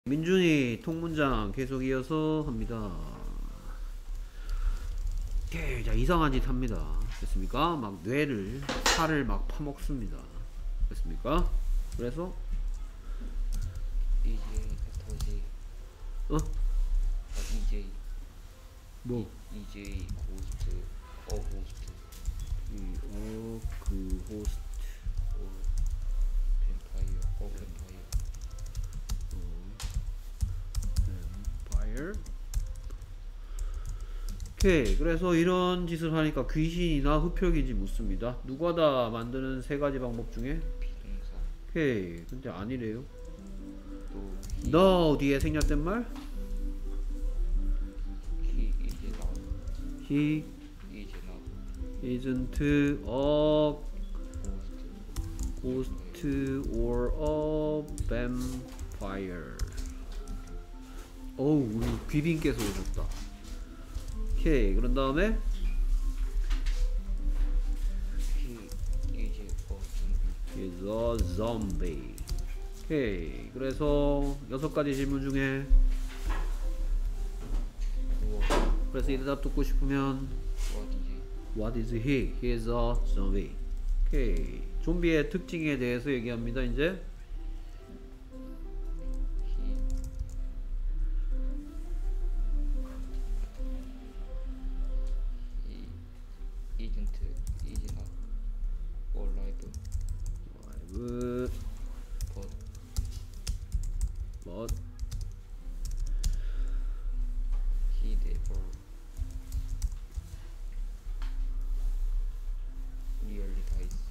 민준이 통문장 계속 이어서 합니다. 오케이, 자, 이상한 짓 합니다. 됐습니까? 막 뇌를, 살을 막 파먹습니다. 됐습니까? 그래서 이제 터지 어? 이제 뭐? 이제 고스트 호스트 그 호스트 뱀파이어 뱀파이어. 오케이, 그래서 이런 짓을 하니까 귀신이나 흡혈귀인지 묻습니다. 누가 다 만드는 세 가지 방법 중에? 비동사 오케이, 근데 아니래요. 또 너 뒤에 생략된 말? 히 이제 나 He 이제 나 isn't a 호스트 ghost or a vampire. 어우, 우리 귀빈께서 오셨다. 오케이, 그런 다음에 히 이제 좀비 is a zombie. 오케이, 그래서 6가지 질문 중에 그래서 이 대답 듣고 싶으면 what What is 이제 he? He is a zombie. 오케이, 좀비의 특징에 대해서 얘기합니다. 이제 히 isn't is not alive live but but he never really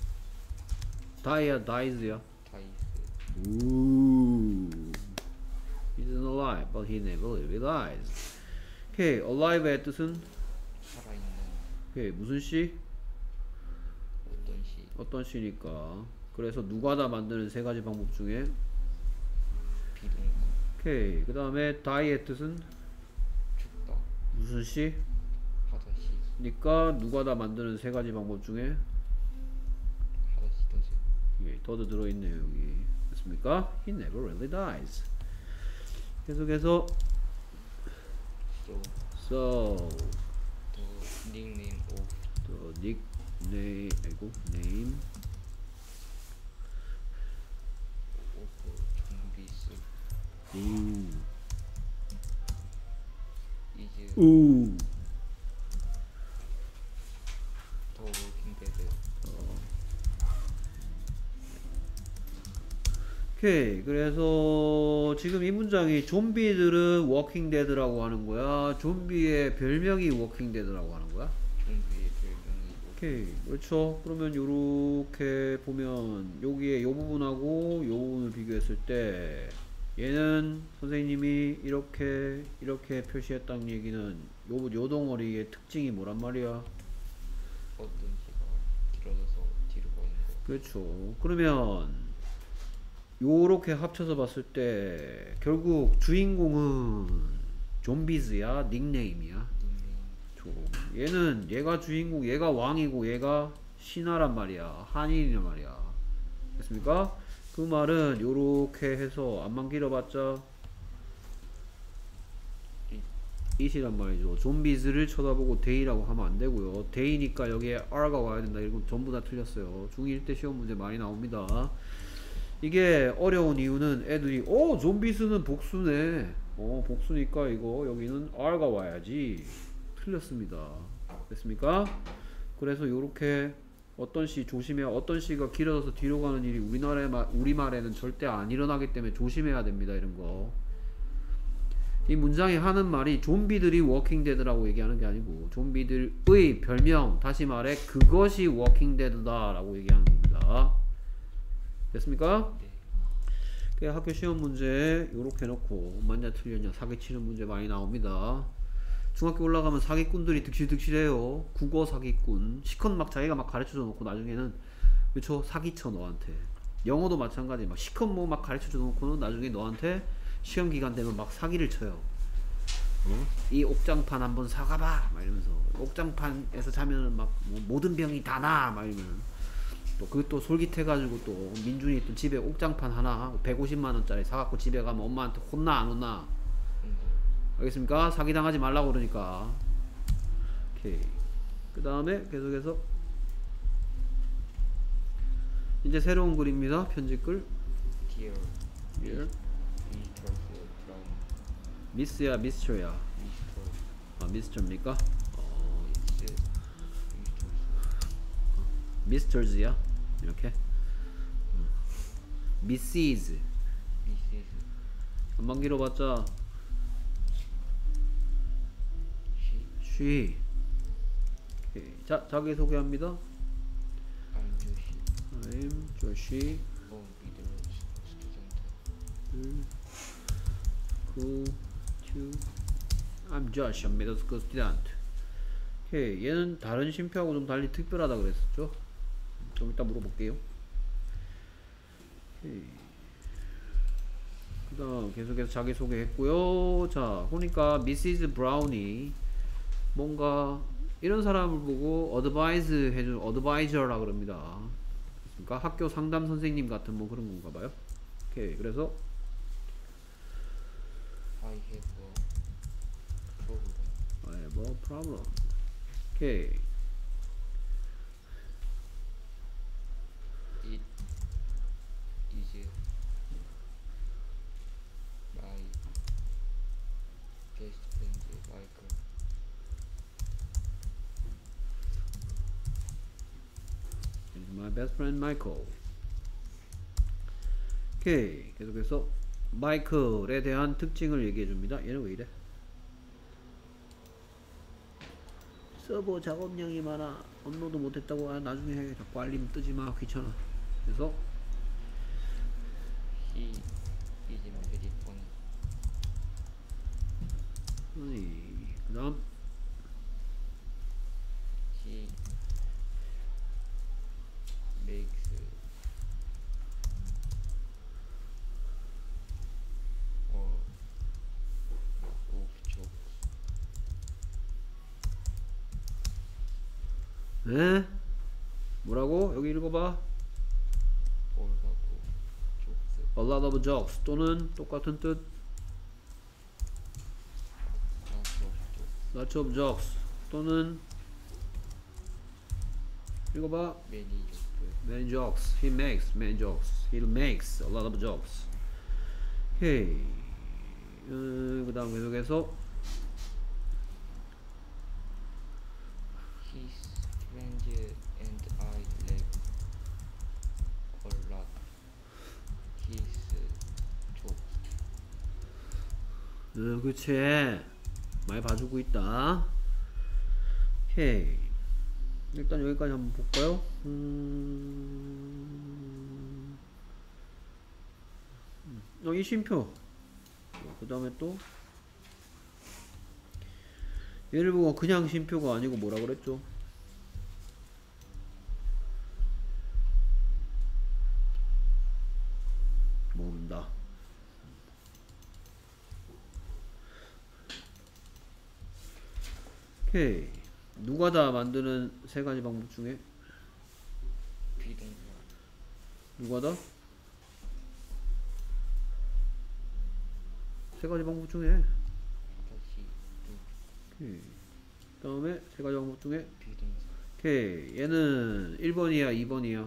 dies야. dies Ooh. He isn't alive, but he never really dies. 오케이, alive의 뜻은? 살아있는 오케이, 무슨 시? 어떤 시 어떤 시니까. 그래서 누가 다 만드는 세 가지 방법 중에 비동사 오케이, 그 다음에 die의 뜻은? 죽다 무슨 시? 하다시 니까 누가 다 만드는 세 가지 방법 중에 하다시 더지 예, 더도 들어있네요 여기. 됐습니까? He never really dies. 계속해서 so So the nickname of the nickname 아이고 name zombies is 우 The Walking Dead 오케이, 그래서 지금 이 문장이 좀비들은 워킹 데드라고 하는 거야, 좀비의 별명이 워킹 데드라고 하는 거야? 좀비의 별명이 오케이, 그렇죠. 그러면 요렇게 보면 여기에 요 부분하고 요 부분을 비교했을 때 얘는 선생님이 이렇게 표시했다는 얘기는 요 덩어리의 특징이 뭐란 말이야? 어떤 시가 길어져서 뒤로 가는 거 그렇죠. 그러면 요렇게 합쳐서 봤을 때 결국 주인공은 좀비즈야, 닉네임이야? 얘는 얘가 주인공, 얘가 왕이고 얘가 신하란 말이야, 한인이란 말이야. 됐습니까? 그 말은 요렇게 해서 안만 길어봤자 it이란 말이죠. 좀비즈를 쳐다보고 day라고 하면 안 되고요. day니까 여기에 r가 와야 된다. 이건 전부 다 틀렸어요. 중1 때 시험 문제 많이 나옵니다. 이게 어려운 이유는 애들이 좀비스는 복수네, 복수니까 이거 여기는 R가 와야지. 틀렸습니다. 됐습니까? 그래서 요렇게 어떤 시 조심해야, 어떤 시가 길어져서 뒤로 가는 일이 우리말에는 절대 안 일어나기 때문에 조심해야 됩니다. 이런 거. 이 문장이 하는 말이 좀비들이 워킹 데드라고 얘기하는 게 아니고 좀비들의 별명, 다시 말해 그것이 워킹 데드다 라고 얘기하는 겁니다. 됐습니까? 네. 학교 시험 문제 요렇게 해놓고 맞냐 틀렸냐 사기치는 문제 많이 나옵니다. 중학교 올라가면 사기꾼들이 득실득실해요. 국어 사기꾼 시컷 막 자기가 막 가르쳐줘 놓고 나중에는 그쵸, 사기쳐 너한테. 영어도 마찬가지, 막 시컷 뭐 막 가르쳐줘 놓고는 나중에 너한테 시험 기간 되면 막 사기를 쳐요. 이 옥장판 한번 사가봐 막 이러면서 옥장판에서 자면은 막 뭐 모든 병이 다 나 막 이러면 또 그것도 솔깃해가지고 또 민준이 또 집에 옥장판 하나 150만원짜리 사갖고 집에 가면 엄마한테 혼나 안 혼나? 네. 알겠습니까? 사기당하지 말라고 그러니까. 오케이. 그 다음에 계속해서 이제 새로운 글입니다. 편집글. Dear Here. Mr. from 미스야 미스터야. Mr. 아 미스터입니까? Mr. 미스터즈야 이렇게. 미시즈 Mrs. 한번 길어봤자 She. 쉬. 오케이. 자 자기소개합니다. I'm Joshi. I'm 조시 From middle student. Cool to I'm Josh, I'm middle school student. 오케이. 얘는 다른 쉼표하고 좀 달리 특별하다 그랬었죠? 좀 이따 물어볼게요. 오케이. 그 다음 계속해서 자기소개 했고요. 자 보니까 Mrs. 브라운이 뭔가 이런 사람을 보고 어드바이즈 해준 어드바이저라 그럽니다. 그러니까 학교 상담 선생님 같은 뭐 그런 건가 봐요. 오케이. 그래서 I have a problem. I have a problem. 오케이. It is my best friend Michael. It's my best friend Michael. 오케이. 계속해서 마이클에 대한 특징을 얘기해 줍니다. 얘는 왜 이래? 서버 작업량이 많아. 업로드 못했다고. 아, 나중에 해. 자꾸 알림 뜨지 마. 귀찮아. 그래서 He is very funny. 그 다음 He makes of jokes. 에? 뭐라고? 여기 읽어봐. All of jokes. A lot of jokes 또는 똑같은 뜻. Lots of Lots of jokes. jokes 또는 읽어봐. Many jokes. Many jokes. He makes many jokes. He makes a lot of jokes. 오케이. 그 다음 계속해서 His friends and I laugh a lot. His jokes. 그치. 많이 봐주고 있다. 오케이. 일단 여기까지 한번 볼까요? 이 쉼표. 그 다음에 또 얘를 보고 그냥 쉼표가 아니고 뭐라 그랬죠? 모은다. 오케이. 누가 다 만드는 세 가지 방법 중에 비동사. 누가 다? 세 가지 방법 중에 다시 또 오케이. 그 다음에 세 가지 방법 중에 비동사. 오케이. 얘는 1번이야 2번이야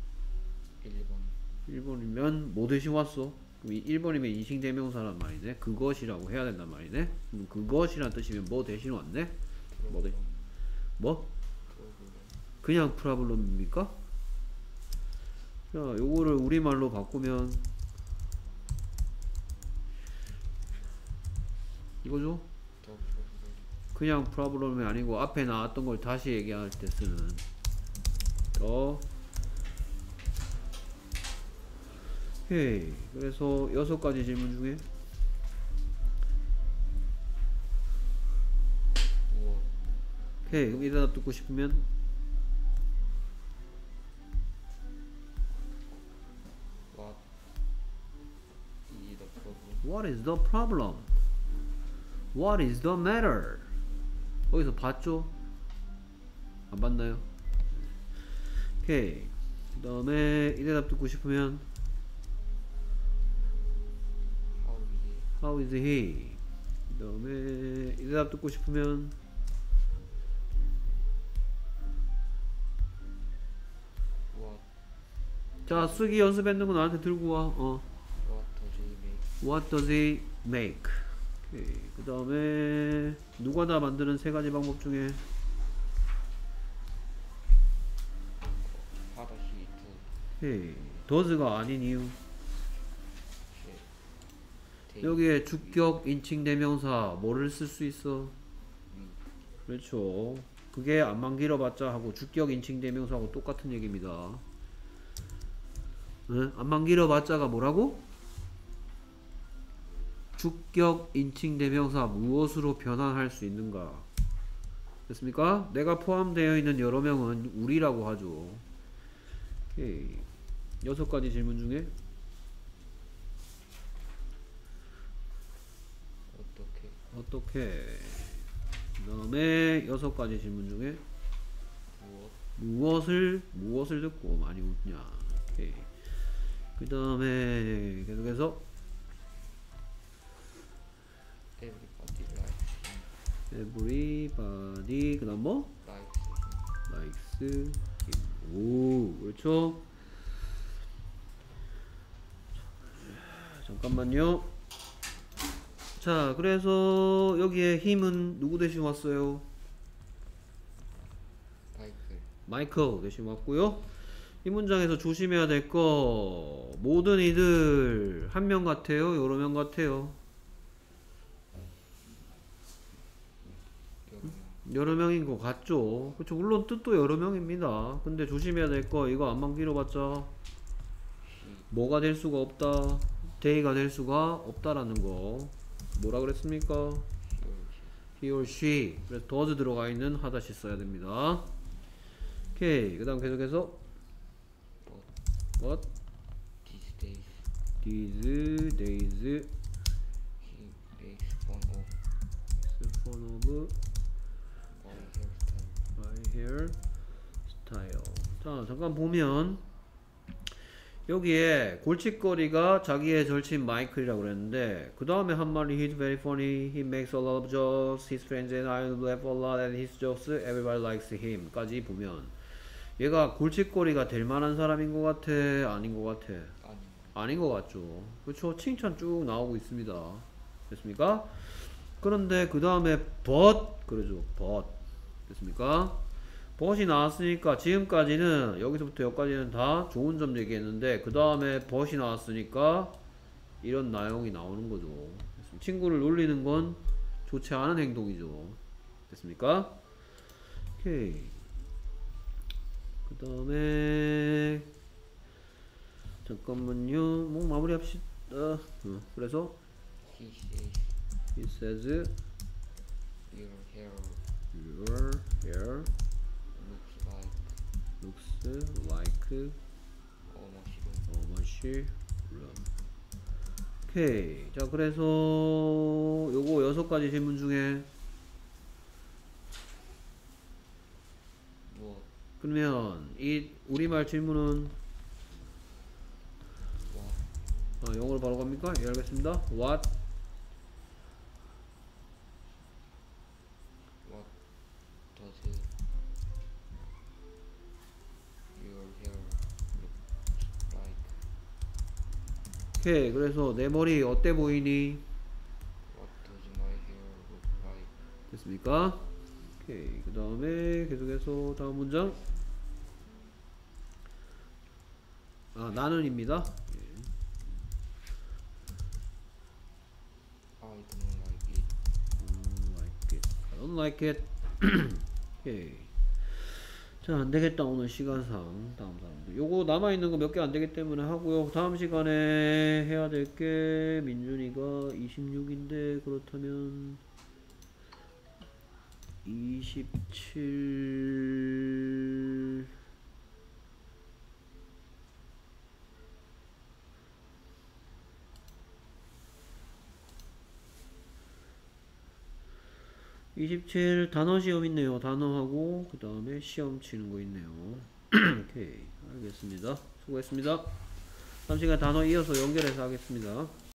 1번. 1번이면 뭐 대신 왔어? 그럼 1번이면 인칭대명사란 말이네. 그것이라고 해야 된단 말이네. 그럼 그것이란 뜻이면 뭐 대신 왔네? 뭐 대? 뭐? 프로그램. 그냥 프라블럼입니까? 자, 요거를 우리말로 바꾸면 이거죠? 더 프로그램. 그냥 프라블럼이 아니고 앞에 나왔던 걸 다시 얘기할 때 쓰는 더. 오케이. 그래서 6가지 질문 중에 무엇. 오케이. 그럼 이 대답 듣고 싶으면 What is What is the problem? the problem? What is the matter? 어디서 봤죠? 안 봤나요? 오케이. 그 그 다음에 이 대답 듣고 싶으면 how How is is he? 그 다음에 이 대답 듣고 싶으면 what 자 쓰기 연습했는 거 나한테 들고 와. what does he What does he make? make? 그 다음에 누가 다 만드는 세 가지 방법 중에 하다 he do does가 아닌 이유. take 여기에 주격 인칭 대명사 뭐를 쓸 수 있어? we 그렇죠. 그게 안만 길어봤자 하고 주격 인칭 대명사하고 똑같은 얘기입니다. 응? 안만 길어봤자가 뭐라고? 주격 인칭 대명사 무엇으로 변환할 수 있는가? 됐습니까? 내가 포함되어 있는 여러 명은 우리라고 하죠. 오케이. 6가지 질문 중에 어떻게 그 다음에 6가지 질문 중에 무엇을 듣고 많이 웃냐. 오케이. 그 다음에 계속해서 everybody 그 다음 뭐? likes him likes him. 오 그렇죠. 잠깐만요. 자 그래서 여기에 힘은 누구 대신 왔어요? 마이클 대신 왔고요. 이 문장에서 조심해야 될 거 모든 이들 한 명 같아요? 여러 명 같아요? 여러 명인 것 같죠? 그렇죠. 물론 뜻도 여러 명입니다. 근데 조심해야 될 거 이거 안만 길어봤자 뭐가 될 수가 없다. they가 될 수가 없다라는 거. 뭐라 그랬습니까? he or she. 그래서 does 들어가 있는 하다시 써야 됩니다. 오케이. 그 다음 계속해서 what? these days he makes fun of makes fun of my hairstyle. 자 잠깐 보면 여기에 골칫거리가 자기의 절친 마이클이라고 그랬는데 그 다음에 한 말이 he's very funny, he makes a lot of jokes, his friends and I laugh a lot at his jokes, everybody likes him 까지 보면 얘가 골칫거리가 될 만한 사람인 것 같아? 아닌 것 같아? 아닌 것 같죠. 그렇죠. 칭찬 쭉 나오고 있습니다. 됐습니까? 그런데 그 다음에 but 그러죠. but 됐습니까? but이 나왔으니까 지금까지는 여기서부터 여기까지는 다 좋은 점 얘기했는데 그 다음에 but이 나왔으니까 이런 내용이 나오는 거죠. 됐습니까? 친구를 놀리는 건 좋지 않은 행동이죠. 됐습니까? 오케이. 그 다음에 잠깐만요. 뭐 마무리합시다. 그래서 he says he says your hair your hair looks like a mushroom. 오케이. 자 그래서 요거 6가지 질문 중에 무엇 그러면 이 우리말 질문은 영어로 바로 갑니까? 예 알겠습니다. What does your hair look like? 오케이. 그래서 내 머리 어때 보이니? What does my hair look like? 됐습니까? 오케이. 그 다음에 계속해서 다음 문장. 나는입니다. I don't like I don't like it. it. 오케이. 자, 안되겠다. 오늘 시간상. 다음 사람들. 요거 남아있는 거 몇 개 안되기 때문에 하고요. 다음 시간에 해야 될 게 민준이가 26인데 그렇다면 27 27 단어 시험 있네요. 단어하고 그 다음에 시험 치는 거 있네요. 오케이. 알겠습니다. 수고했습니다. 다음 시간 단어 이어서 연결해서 하겠습니다.